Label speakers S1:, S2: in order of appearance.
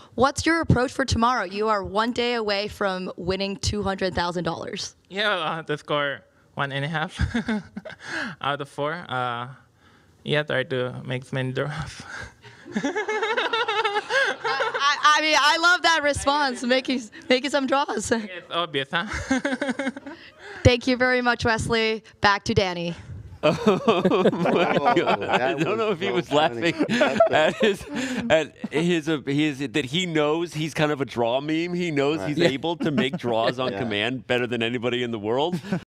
S1: What's your approach for tomorrow? You are 1 day away from winning $200,000.
S2: Yeah, to score 1.5 out of 4. Yeah, try to make as many draws.
S1: I mean, I love that response, making some draws.
S2: It's obvious, huh?
S1: Thank you very much, Wesley. Back to Danny.
S3: I don't know if he was laughing at his that he knows he's kind of a draw meme. He knows he's able to make draws on command better than anybody in the world.